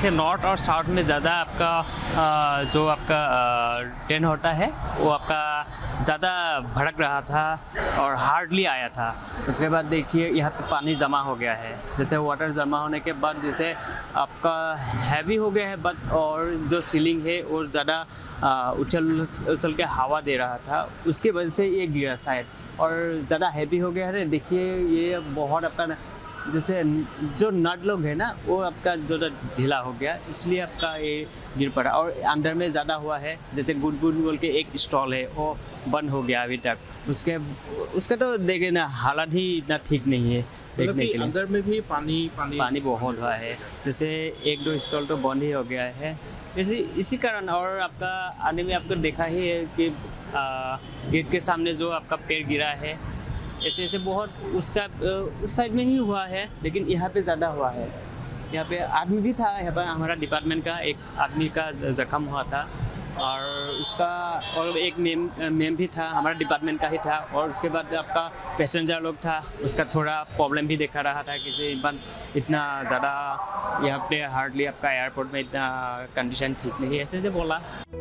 से नॉर्थ और साउथ में ज़्यादा आपका जो आपका ट्रेन होता है वो आपका ज़्यादा भड़क रहा था और हार्डली आया था। उसके बाद देखिए यहाँ पे पानी जमा हो गया है, जैसे वाटर जमा होने के बाद जैसे आपका हैवी हो गया है बट और जो सीलिंग है वो ज़्यादा उछल के हवा दे रहा था, उसकी वजह से ये गिरा शायद और ज़्यादा हैवी हो गया है। देखिए ये बहुत आपका जैसे जो नट लोग है ना वो आपका जो ढीला हो गया, इसलिए आपका ये गिर पड़ा और अंदर में ज़्यादा हुआ है। जैसे गुड बोल के एक स्टॉल है वो बंद हो गया अभी तक, उसका तो देखे ना हालत ही इतना ठीक नहीं है देखने के लिए। अंदर में भी पानी बहुत हुआ है, जैसे एक दो स्टॉल तो बंद ही हो गया है इसी कारण। और आपका आने में आपको देखा ही है कि गेट के सामने जो आपका पेड़ गिरा है, ऐसे बहुत उस साइड में ही हुआ है, लेकिन यहाँ पे ज़्यादा हुआ है। यहाँ पे आदमी भी था, यहाँ पर हमारा डिपार्टमेंट का एक आदमी का जख्म हुआ था और उसका और एक मेम भी था, हमारा डिपार्टमेंट का ही था। और उसके बाद आपका पैसेंजर लोग था, उसका थोड़ा प्रॉब्लम भी देखा रहा था किसी बार इतना ज़्यादा यहाँ पे हार्डली आपका एयरपोर्ट में इतना कंडीशन ठीक नहीं है, ऐसे बोला।